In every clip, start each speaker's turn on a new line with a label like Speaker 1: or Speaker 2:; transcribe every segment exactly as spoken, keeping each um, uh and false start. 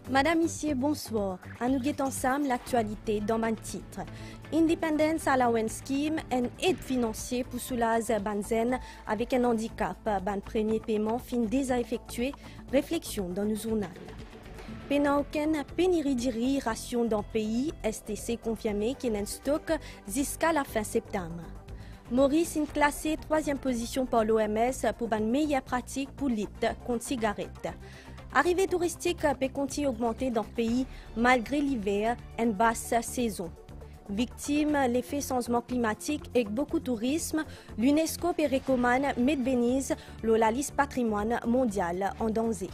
Speaker 1: Madame, Monsieur, bonsoir. À nous guetter ensemble l'actualité dans mon titre. Independence Allowance Scheme, un aide financier pour soulager Banzen avec un handicap. Ban premier paiement fin déjà effectué. Réflexion dans le journal. Pendant aucune pénurie de riz, ration dans le pays, S T C confirmé qu'il y a un stock jusqu'à la fin septembre. Maurice est classé troisième position par l'O M S pour une meilleure pratique pour lutte contre cigarette. Arrivée touristique peut continuer à augmenter dans le pays malgré l'hiver et une basse saison. Victime l'effet changement climatique et beaucoup de tourisme, l'UNESCO peut recommander mettre Venise sur la liste patrimoine mondial en danger.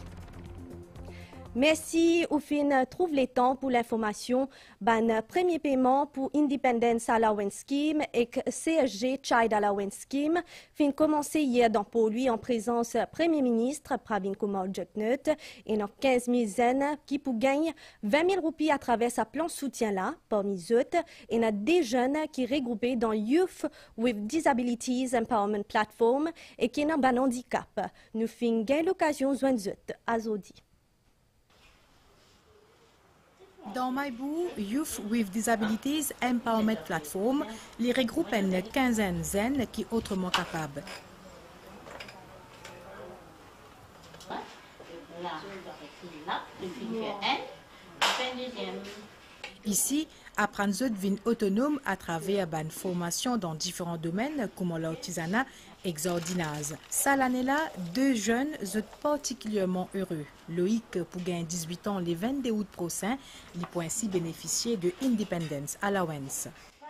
Speaker 1: Merci, au fin trouve le temps pour l'information. Ben, premier paiement pour Independence Allowance Scheme et C S G Child Allowance Scheme fin commencé hier dans pour lui en présence Premier ministre Pravin Kumar Jagnath et dans quinze mille jeunes qui pour gagner vingt mille roupies à travers sa plan soutien là, parmi eux, et il y a des jeunes qui regroupés dans Youth with Disabilities Empowerment Platform et qui ont un handicap. Nous fin gain l'occasion de joindre eux à Zodi.
Speaker 2: Dans Maibou, Youth with Disabilities Empowerment Platform, les regroupe une quinzaine de jeunes qui sont autrement capables. Ici, apprendre à devenir autonome à travers une formation dans différents domaines comme l'artisanat et l'exordinage. Ça l'année-là, deux jeunes sont particulièrement heureux. Loïc, pour gagner dix-huit ans le vingt-deux août prochain, il peut ainsi bénéficier de Independence Allowance.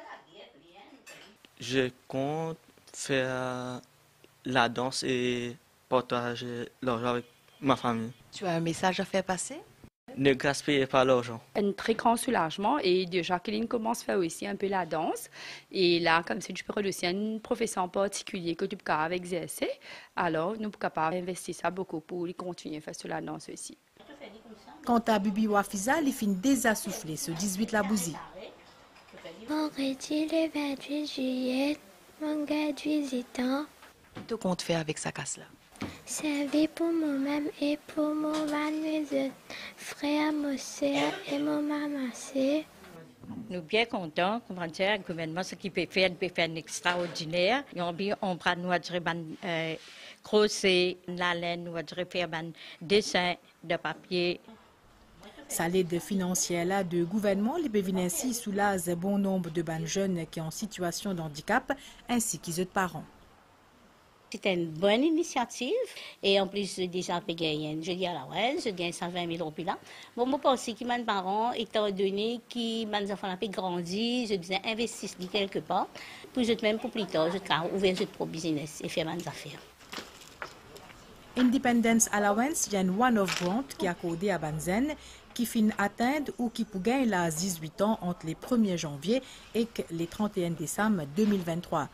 Speaker 3: Je compte faire la danse et partager l'argent avec ma famille.
Speaker 4: Tu as un message à faire passer?
Speaker 3: Ne gaspillez pas l'argent.
Speaker 5: Un très grand soulagement et de Jacqueline commence à faire aussi un peu la danse. Et là, comme c'est du période aussi un professeur en particulier que tu peux avec Z S C, alors nous sommes capables d'investir ça beaucoup pour continuer à faire sur la danse aussi.
Speaker 2: Quant à Bibi Wafiza, il finit déjà soufflé ce dix-huit la bousie.
Speaker 6: Vendredi le vingt-huit juillet, mon gars de dix-huit ans.
Speaker 4: Tu comptes faire avec sa casse-là?
Speaker 6: Servi pour moi-même et pour mon mademoiselle, frère, mon soeur et mon maman.
Speaker 7: Nous sommes bien contents que le gouvernement ce qui peut faire, peut faire un extraordinaire. On prend nous un crochet, la laine, nous faire un dessin de papier.
Speaker 2: Sa l'aide financière du gouvernement les peut ainsi soulager bon nombre de bonnes jeunes qui sont en situation de handicap ainsi qu'ils autres parents.
Speaker 8: C'est une bonne initiative et en plus déjà gagné je dis à la ouais je gagne cent vingt mille roupies là. Bon moi pense que mes parents étant donné que mes enfants ont grandi, je disais investissent quelque part pour je même pour plus tard je vais ouvrir je propre business et faire mes affaires.
Speaker 2: Independence Allowance il y a une one-off grant qui est accordée à Banzen qui finit atteindre ou qui peut gagner là dix-huit ans entre les premier janvier et les trente et un décembre deux mille vingt-trois.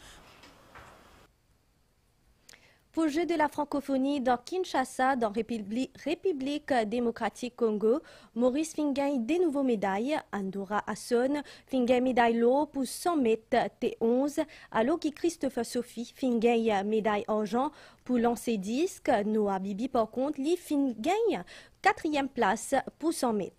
Speaker 1: Pour le jeu de la francophonie dans Kinshasa, dans la République, République démocratique Congo, Maurice Fingagne des nouveaux médailles. Andorra Hasson Fingagne médaille l'eau pour cent mètres T onze, alors que Christopher Sophie Fingagne médaille argent pour lancer disque. Noah Bibi par contre, lui Fingagne quatrième place pour cent mètres.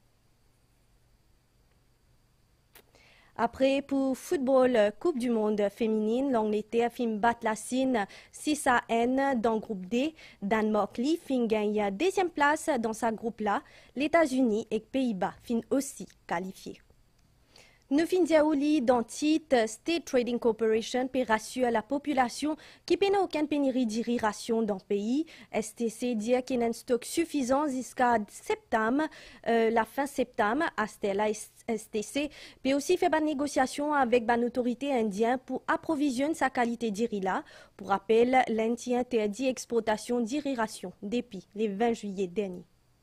Speaker 1: Après, pour football Coupe du Monde féminine, l'Angleterre fin battre la Chine six à un dans le groupe D. Danemark li fin gagne deuxième place dans sa groupe-là. Les États-Unis et Pays-Bas fin aussi qualifiés. Nous finissons dans le titre State Trading Corporation pour rassurer la population qui n'a aucune pénurie de ration dans le pays. S T C dit qu'il y a un stock suffisant jusqu'à septembre, euh, la fin septembre. À Stella S T C peut aussi faire une négociation avec une autorité indienne pour approvisionner sa qualité de riz là. Pour rappel, l'Indien interdit l'exportation de ration depuis le vingt juillet dernier.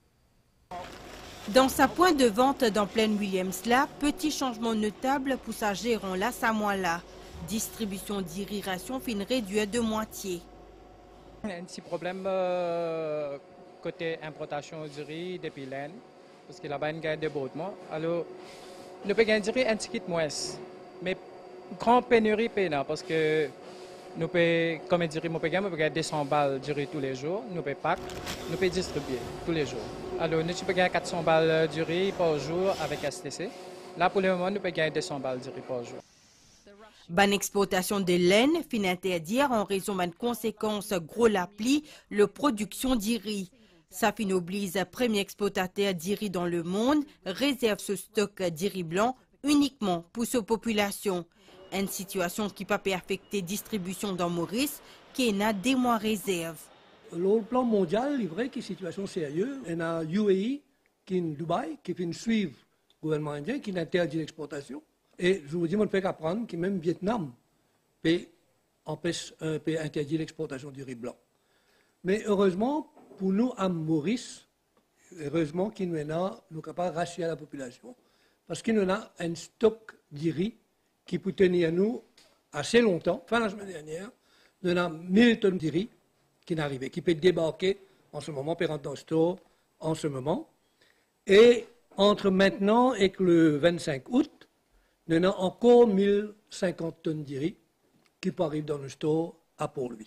Speaker 9: Dans sa pointe de vente dans Plaine Williams-là, petit changement notable pour sa gérant là, Samoa-là. Distribution d'irrigation fin réduite de moitié.
Speaker 10: Il y a un petit problème euh, côté importation du riz depuis l'Inde, parce qu'il y a une gain de bottement. Alors, nous pouvons gagner un petit kit moins. Mais grande pénurie, parce que nous pouvons, comme je dirais, nous pouvons gagner deux cents balles de riz tous les jours, nous pouvons pack, nous pouvons distribuer tous les jours. Alors, nous pouvons gagner quatre cents balles du riz par jour avec S T C. Là, pour le moment, nous pouvons gagner deux cents balles du riz par jour.
Speaker 9: Ban exportation de laine fin interdire en raison d'une conséquence gros la pli, le production d'iri. Ça fin oblige premier exportateur d'iri dans le monde, réserve ce stock d'iri blanc uniquement pour sa population. Une situation qui peut affecter la distribution dans Maurice, qui n'a des mois réserve.
Speaker 11: Le plan mondial, il est vrai qu'il y a une situation sérieuse. Il y a U A E, qui est en Dubaï, qui fait suivre le gouvernement indien, qui interdit l'exportation. Et je vous dis, on ne peut qu'apprendre que même Vietnam peut, empêche, euh, peut interdire l'exportation du riz blanc. Mais heureusement, pour nous, à Maurice, heureusement qu'il nous a, nous sommes capables de racheter à la population, parce qu'il nous a un stock de riz qui peut tenir nous assez longtemps. Fin de la semaine dernière, nous avons mille tonnes de riz qui n'arrivait, qui peut débarquer en ce moment, peut rentrer dans le store en ce moment. Et entre maintenant et le vingt-cinq août, nous avons encore mille cinquante tonnes de riz qui peuvent arriver dans le store à Port-Louis.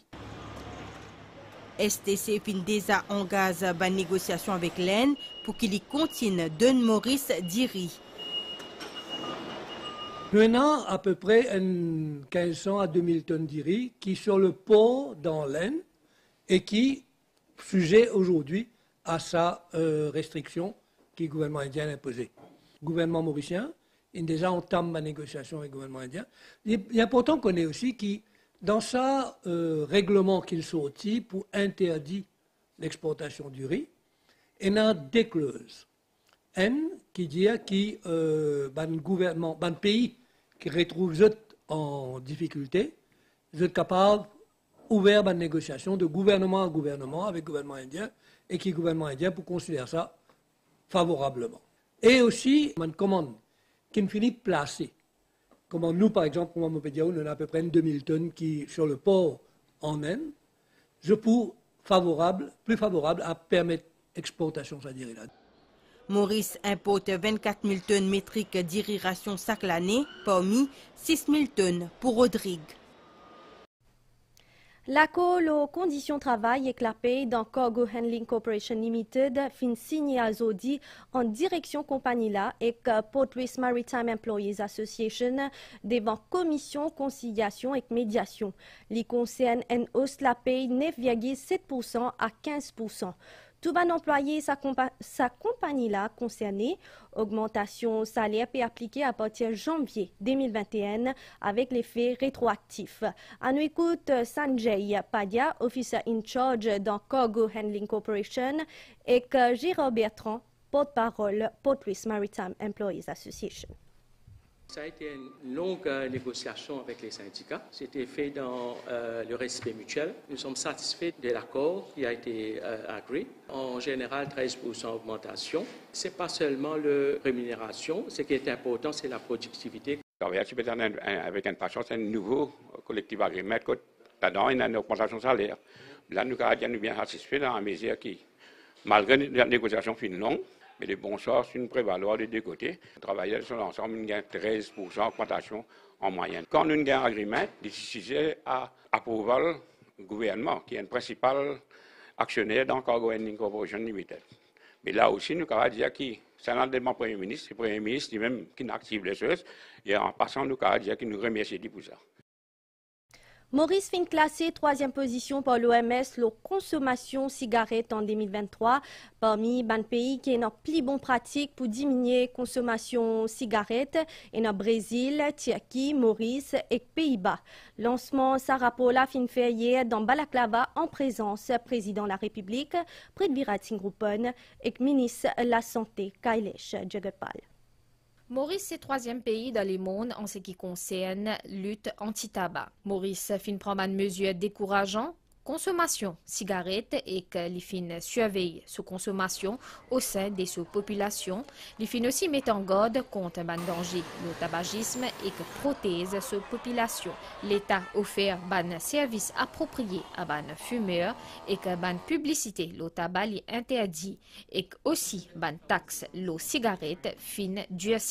Speaker 9: S T C fin déjà engage une négociation avec l'Aisne pour qu'il continue de Maurice d'iri.
Speaker 11: Nous avons à peu près quinze cents à deux mille tonnes de riz qui sont sur le port dans l'Aisne et qui sont sujets aujourd'hui à sa euh, restriction que le gouvernement indien a imposée. Le gouvernement mauricien a déjà entamé ma négociation avec le gouvernement indien. Il est important qu'on ait aussi que dans sa euh, règlement qu'il sortit pour interdire l'exportation du riz, il y a des clauses. Une qui dit que euh, ban gouvernement, ban pays qui retrouve en difficulté, sont capables ouvert une négociation de gouvernement à gouvernement avec le gouvernement indien et qui le gouvernement indien pour considérer ça favorablement. Et aussi, une commande qui ne finit placée. Comme nous, par exemple, pour Mopédia, on a à peu près deux mille tonnes qui, sur le port en Inde, je pour favorable, plus favorable à permettre l'exportation, c'est-à-dire là.
Speaker 9: Maurice importe vingt-quatre mille tonnes métriques d'irrigation chaque année, parmi six mille tonnes pour Rodrigue.
Speaker 1: L'accord aux conditions de travail éclapé dans Cargo Handling Corporation Limited fin signé à Zodi en direction compagnie là et Port Louis Maritime Employees Association devant commission conciliation et médiation. Les concerne une hausse la paye neuf virgule sept pour cent à quinze pour cent. Tout ban employé sa, compa sa compagnie-là concernée, augmentation salaire peut appliquer à partir de janvier deux mille vingt et un avec l'effet rétroactif. À nous écoute Sanjay Padya, officer in charge dans Cargo Handling Corporation, et Gérard Bertrand, porte-parole Port Louis Maritime Employees Association.
Speaker 12: Ça a été une longue négociation avec les syndicats. C'était fait dans euh, le respect mutuel. Nous sommes satisfaits de l'accord qui a été euh, agréé. En général, treize pour cent d'augmentation. Ce n'est pas seulement la rémunération. Ce qui est important, c'est la productivité.
Speaker 13: Avec un patient, c'est un nouveau collectif agrément. Là-dedans, il y a une augmentation de salaire. Là, nous sommes bien satisfaits dans la mesure qui, malgré la négociation fin longue, mais les bons sorts, c'est une prévaloir des deux côtés. Les travailleurs sur l'ensemble, nous avons treize pour cent d'augmentation en moyenne. Quand nous avons un agrément, c'est sujet à approuver le gouvernement, qui est le principal actionnaire dans Cargo Handling Corporation Limited. Mais là aussi, nous avons dit que c'est un demande du Premier ministre, le Premier ministre lui-même qui active les choses. Et en passant, nous avons dit qu'il nous remercie pour ça.
Speaker 1: Maurice fin classé troisième position par l'O M S, la consommation cigarette en deux mille vingt-trois, parmi les pays qui ont plus bonne pratique pour diminuer la consommation cigarette, et dans Brésil, Turquie, Maurice et Pays-Bas. Lancement sa rapport la fin fait hier dans Balaklava en présence président de la République, Prithviraj Singh Rupan et ministre de la Santé, Kailash Jagpal.
Speaker 14: Maurice est troisième pays dans le monde en ce qui concerne lutte anti-tabac. Maurice fin prend une mesure décourageante, consommation cigarette et que les fin surveille sa consommation au sein de sa population. Les fin aussi met en garde contre un danger le tabagisme et que protège sa population. L'État offert un service approprié à ban fumeurs et que ban publicité le tabac est interdit et que aussi ban taxe le cigarette fin durci.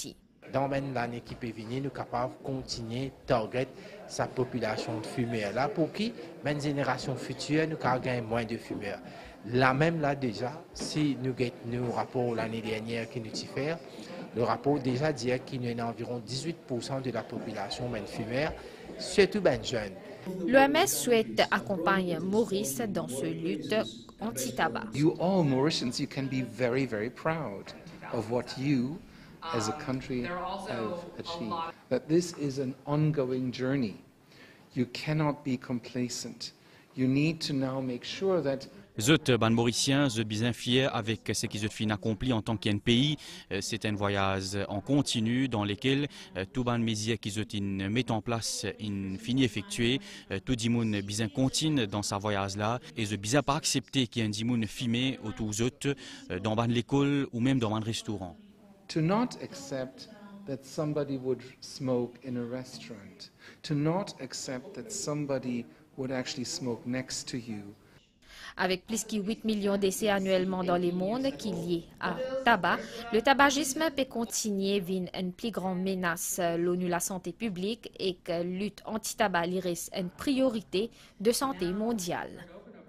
Speaker 15: Dans l'année qui peut venir, nous sommes capables de continuer à target sa population de fumeurs là pour qui, même génération future, nous avons gagné moins de fumeurs. Là même là déjà, si nous avons nos rapports l'année dernière qui nous diffèrent, le rapport déjà dit qu'il y a environ dix-huit pour cent de la population même fumeur, surtout ben jeunes.
Speaker 14: L'O M S souhaite accompagner Maurice dans ce lutte anti-tabac.
Speaker 16: You all Mauritians, you can be very, very proud of what you as a country have achieved. That this is an ongoing journey. You cannot be complacent. You need to now make sure that
Speaker 17: Zut, ban Mauriciens, je bien fier avec ce qu'ils ont fin accompli en tant qu'un pays. C'est un voyage en continu dans lequel tout ban mesures qu'ils ont mis en place, in fini effectué. Tout le monde bien continue dans sa voyage là et je bien pas accepter qu'il y ait un dimoun fumé autour zut dans ban l'école ou même dans ban restaurant.
Speaker 16: To not accept that somebody would smoke in a restaurant. To not accept that somebody would actually smoke next to you.
Speaker 14: Avec plus de huit millions d'essais annuellement dans le monde qui liés à tabac, le tabagisme peut continuer à être une plus grande menace l'ONU la santé publique et que la lutte anti-tabac reste une priorité de santé mondiale.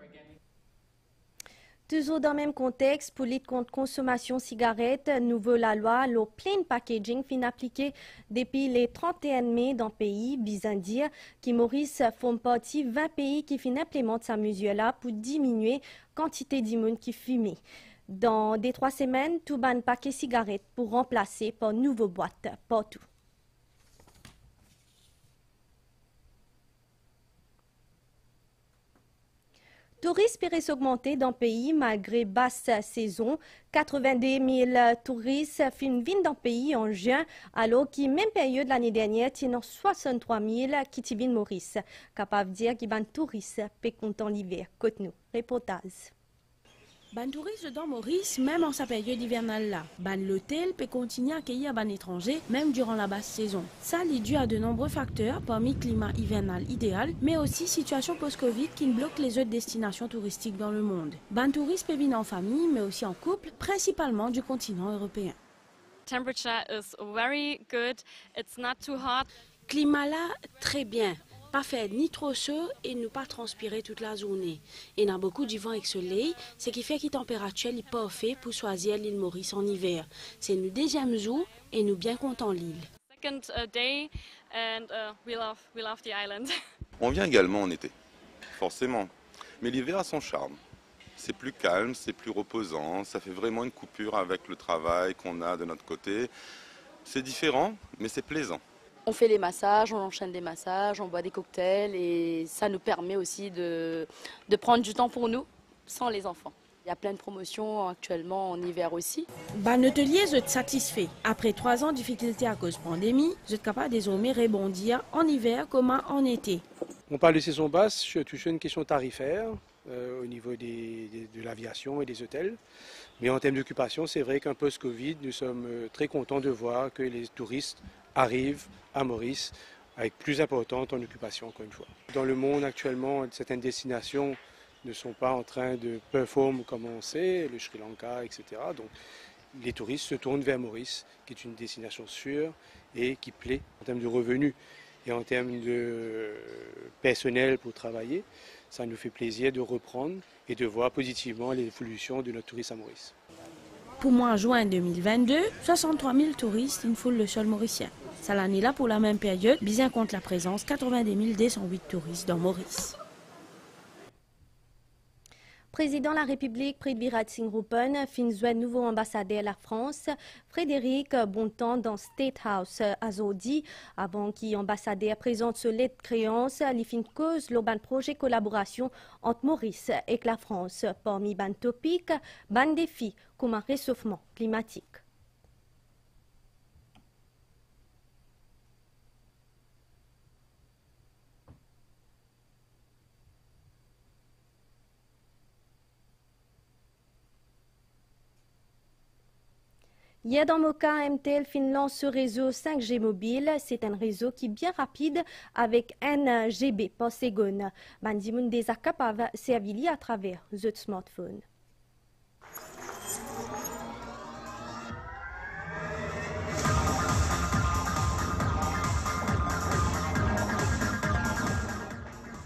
Speaker 1: Toujours dans le même contexte, pour lutter contre consommation cigarette, nouveau la loi, le plain packaging fin appliqué depuis le trente et un mai dans le pays, bizarre dire, qui Maurice font partie vingt pays qui fin implémentent sa mesure-là pour diminuer la quantité d'immunes qui fument. Dans des trois semaines, tout ban paquet cigarette pour remplacer par nouveau boîte partout. Touristes pourraient s'augmenter dans le pays malgré basse saison. quatre-vingt-deux mille touristes viennent dans le pays en juin, alors qu'à même période l'année dernière, il y a soixante-trois mille qui viennent Maurice. Capable de dire que les touristes peuvent content l'hiver. Côte-nous. Reportage.
Speaker 18: Ban touristes dans Maurice, même en sa période hivernale là. Ban l'hôtel peut continuer à accueillir ban étrangers, même durant la basse saison. Ça est dû à de nombreux facteurs, parmi climat hivernal idéal, mais aussi situation post-Covid qui bloque les autres destinations touristiques dans le monde. Ban touristes peuvent venir en famille, mais aussi en couple, principalement du continent européen.
Speaker 19: Temperature is very good. It's not too hot.
Speaker 18: Climat là, très bien. Pas faire ni trop chaud et ne pas transpirer toute la journée. Et il y a beaucoup de vent et de soleil, ce qui fait que la température est parfaite pour choisir l'île Maurice en hiver. C'est le deuxième jour et nous bien contents l'île.
Speaker 19: Second day and uh, we love we love the island.
Speaker 20: On vient également en été, forcément. Mais l'hiver a son charme. C'est plus calme, c'est plus reposant, ça fait vraiment une coupure avec le travail qu'on a de notre côté. C'est différent, mais c'est plaisant.
Speaker 21: On fait les massages, on enchaîne des massages, on boit des cocktails et ça nous permet aussi de, de prendre du temps pour nous sans les enfants. Il y a plein de promotions actuellement en hiver aussi.
Speaker 18: Ban hôtelier, je suis satisfait. Après trois ans de difficultés à cause de la pandémie, je suis capable désormais de rebondir en hiver comme en été.
Speaker 22: On parle de saison basse, je touche une question tarifaire euh, au niveau des, des, de l'aviation et des hôtels. Mais en termes d'occupation, c'est vrai qu'un post-Covid, nous sommes très contents de voir que les touristes arrivent à Maurice avec plus importante en occupation, encore une fois. Dans le monde actuellement, certaines destinations ne sont pas en train de performer comme on sait, le Sri Lanka, et cetera. Donc les touristes se tournent vers Maurice, qui est une destination sûre et qui plaît en termes de revenus et en termes de personnel pour travailler. Ça nous fait plaisir de reprendre et de voir positivement l'évolution de notre tourisme à Maurice.
Speaker 18: Pour mois juin deux mille vingt-deux, soixante-trois mille touristes, une foule le sol mauricien. Ça l'année là pour la même période, bien contre la présence quatre-vingt-deux mille deux cent huit touristes dans Maurice.
Speaker 1: Président de la République, Prithviraj Singh Rupan, fin nouveau ambassadeur de la France, Frédéric Bontemps dans State House à Zodi, avant qu'il ambassadeur présente ce lettre de créance, il fin cause le ban projet collaboration entre Maurice et la France, parmi ban topics, ban défis comme un réchauffement climatique. Hier dans Moka, M T L Finlande ce réseau cinq G mobile. C'est un réseau qui est bien rapide avec un G B par seconde. Bandimoun des capables de servir à travers le smartphone.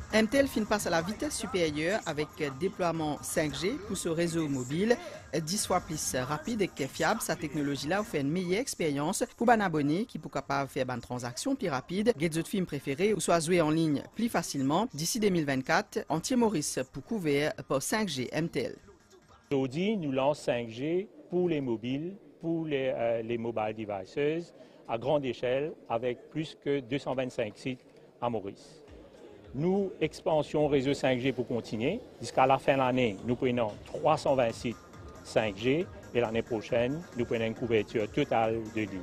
Speaker 3: M T L fin passe à la vitesse supérieure avec déploiement cinq G pour ce réseau mobile dix fois plus rapide et fiable. Sa technologie-là offre une meilleure expérience pour les abonnés qui sont capables de faire une transaction plus rapide, get d'autres films préférés ou soit jouer en ligne plus facilement. D'ici deux mille vingt-quatre, entier Maurice pour couvert par cinq G M T L.
Speaker 5: Aujourd'hui, nous lançons cinq G pour les mobiles, pour les, euh, les mobile devices à grande échelle avec plus que deux cent vingt-cinq sites à Maurice. Nous, expansion réseau cinq G pour continuer. Jusqu'à la fin de l'année, nous prenons trois cent vingt sites cinq G et l'année prochaine, nous prenons une couverture totale de ligne.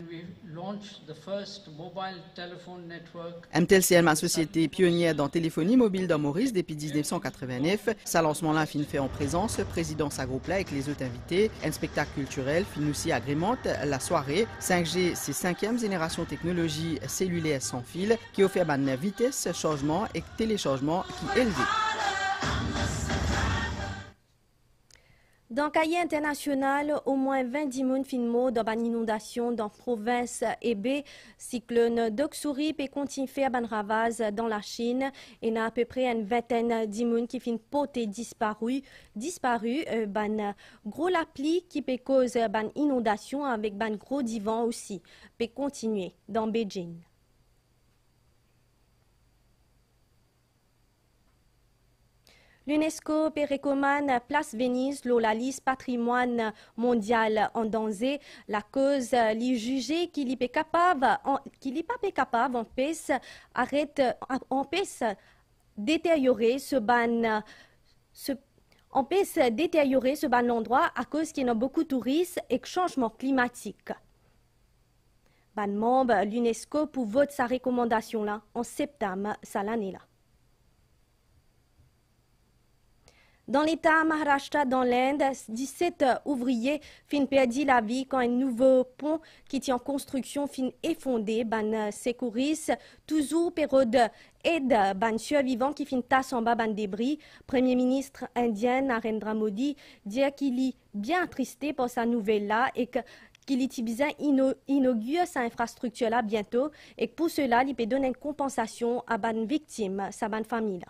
Speaker 3: M T L C M, ma société pionnière dans téléphonie mobile dans Maurice depuis mille neuf cent quatre-vingt-neuf. Sa lancement-là fin fait en présence, président sa groupe-là avec les autres invités. Un spectacle culturel fin aussi agrémente la soirée. cinq G, c'est cinquième génération technologie cellulaire sans fil qui offre une vitesse, chargement et téléchargement qui est élevée.
Speaker 1: Dans le cahier international, au moins vingt personnes fin mort dans une inondation dans la province Hebei. Cyclone Doksuri peut continuer à faire des ravages dans la Chine. Et il y a à peu près une vingtaine de personnes qui fin poté disparu. Disparu, euh, ben gros la pluie qui peut causer une inondation avec ben gros divan aussi. Peut continuer dans Beijing. L'UNESCO recommande Place Venise dans la liste patrimoine mondial en danger. La cause li jugé qu'il n'est pas capable, qu'il n'est pas capable, on peut arrête, on peut détériorer ce ban, ce, on peut détériorer ce ban endroit à cause qu'il y a beaucoup de touristes et de changement climatique. Ban membre l'UNESCO pour voter sa recommandation là en septembre cette année là. Dans l'État Maharashtra, dans l'Inde, dix-sept ouvriers fin perdu la vie quand un nouveau pont qui tient en construction fin effondré. Ban secouristes, toujours période aide ban survivants qui fin tasse en bas ban débris. Premier ministre indien Narendra Modi dit qu'il est bien attristé par sa nouvelle-là et que qu'il est besoin inaugure sa infrastructure-là bientôt et que pour cela, il peut donner une compensation à ban victime, sa ban famille-là.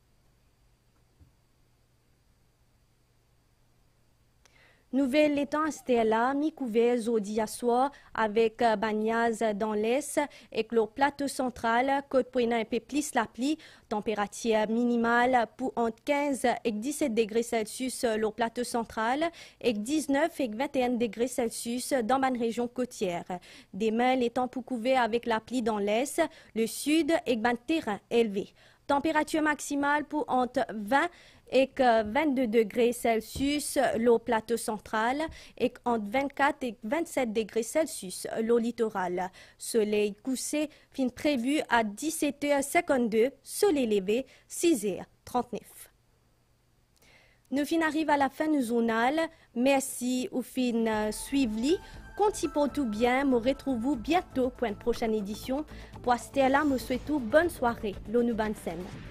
Speaker 1: Nouvelle étant Stella, mi couvert zodi à soir avec bagnaz dans l'est et que le plateau central, côte pour un peu plus la pluie, température minimale pour entre quinze et dix-sept degrés Celsius le plateau central et dix-neuf et vingt et un degrés Celsius dans la région côtière. Demain, les temps pour couvert avec la pluie dans l'est, le sud et le terrain élevé. Température maximale pour entre vingt et vingt-deux degrés Celsius le plateau central et entre vingt-quatre et vingt-sept degrés Celsius le littoral. Soleil couché fin prévu à dix-sept heures cinquante-deux, soleil levé six heures trente-neuf. Nous fin arrive à la fin du journal. Merci au fin suivi. Comptez pour tout bien, me retrouvons bientôt pour une prochaine édition. Pour Stella, me souhaite bonne soirée. L'onu ban scène.